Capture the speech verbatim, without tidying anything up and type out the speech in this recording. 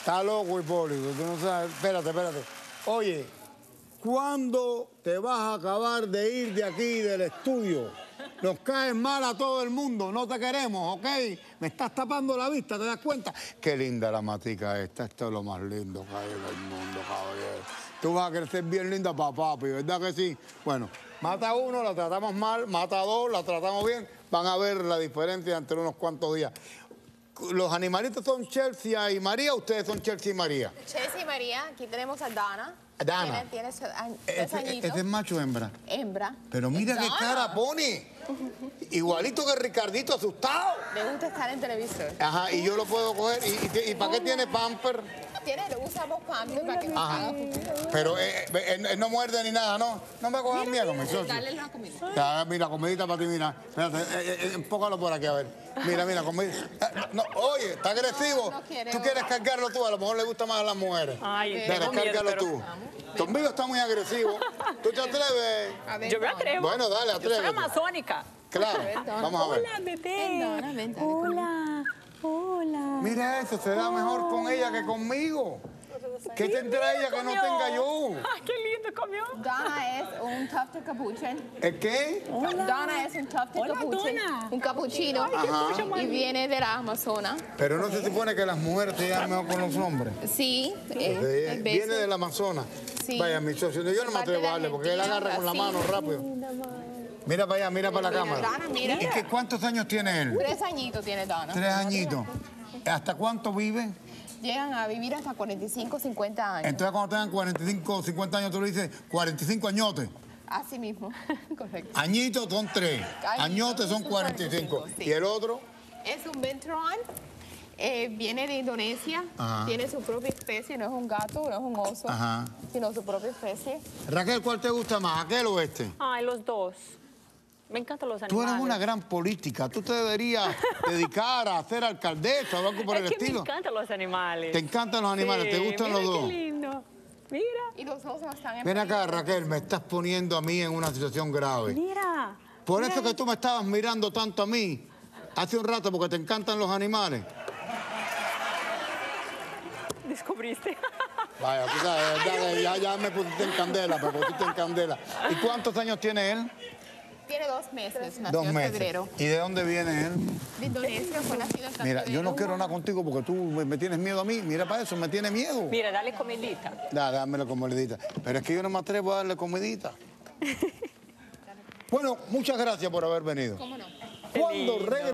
Está loco, Hipólito. Tú no sabes. Espérate, espérate. Oye, ¿cuándo te vas a acabar de ir de aquí, del estudio? Nos caes mal a todo el mundo, no te queremos, ¿ok? Me estás tapando la vista, ¿te das cuenta? Qué linda la matica esta, esto es lo más lindo que hay en el mundo, caballero. Tú vas a crecer bien linda para papi, ¿verdad que sí? Bueno, mata a uno, la tratamos mal, mata a dos, la tratamos bien, van a ver la diferencia entre unos cuantos días. Los animalitos son Chelsea y María, ustedes son Chelsea y María. Chelsea y María, aquí tenemos a Dana. Dana. Tiene, tiene tres añitos. ¿Este es macho o hembra? Hembra. Pero mira qué cara pone. Igualito que Ricardito, asustado. Le gusta estar en televisor. Ajá, y yo lo puedo coger. ¿Y, y, y para qué tiene pamper? Tiene, le usamos pamper para que no Ajá. haga. Pero eh, él, él no muerde ni nada, ¿no? No me cojan miedo, mi socio. Dale la comida. Ya, mira, comidita para ti, mira. Espérate, eh, eh, empócalo por aquí, a ver. Mira, mira, comidita. Eh, no, oye, está agresivo. No, no quiere, tú quieres cargarlo tú, a lo mejor le gusta más a las mujeres. Ay, Dale, cárgalo pero... tú. Conmigo está muy agresivo. ¿Tú te atreves? A ver, Yo me Dana. atrevo. Bueno, dale, Yo atrévete. soy amazónica. Claro, vamos a ver. Hola, bebé. Ven, Dana, ven, dale. Hola, hola. Mira eso, se da mejor con ella que conmigo. ¿Qué tendrá ella que no tenga yo? Ay, qué lindo comió. Dana es un tufted capuchin. ¿El qué? Dana es un tufted Hola, capuchin. Donna. Un capuchino. Ajá. Y viene de la Amazonas. Pero no se supone que las mujeres se llevan mejor con los hombres. Sí. eh, De- hay viene veces. del Amazonas. Sí. Vaya, mi socio, yo no me Parte de atrevo a darle porque él Argentina, agarra con la Brasil. mano rápido. Mira para allá, mira para la Mira, cámara. Dana, mira. ¿Y qué, cuántos años tiene él? Tres añitos tiene Dana. Tres añitos. ¿Hasta cuánto vive? Llegan a vivir hasta cuarenta y cinco, cincuenta años. Entonces cuando tengan cuarenta y cinco, cincuenta años, tú le dices cuarenta y cinco añotes. Así mismo. Correcto. Añitos son tres. Añitos Añotes son son cuarenta y cinco. cuarenta y cinco, sí. ¿Y el otro? Es un Ventron. Eh, viene de Indonesia. Ajá. Tiene su propia especie. No es un gato, no es un oso. Ajá. Sino su propia especie. Raquel, ¿cuál te gusta más, aquel o este? Ay, los dos. Me encantan los Tú animales. eres una gran política. Tú te deberías dedicar a ser alcaldesa o algo por es el que estilo. me encantan los animales. Te encantan los animales, Sí, te gustan mira los dos. qué lindo. Mira, Y los dos no están en Ven acá, peligro. Raquel, me estás poniendo a mí en una situación grave. mira. Por eso que tú me estabas mirando tanto a mí hace un rato, porque te encantan los animales. Descubriste. Vaya, tú sabes, ya, ya, ya me pusiste en candela, me pusiste en candela. ¿Y cuántos años tiene él? Tiene dos meses. Nació Dos en meses. febrero. ¿Y de dónde viene él? De Indonesia. Fue nacido en Mira, Castilla yo de no Luna. quiero nada contigo porque tú me me tienes miedo a mí. Mira para eso, me tienes miedo. Mira, dale comidita. Da, dámelo comidita. Pero es que yo no me atrevo a darle comidita. Bueno, muchas gracias por haber venido. ¿Cómo no? Cuando lindo. regresemos...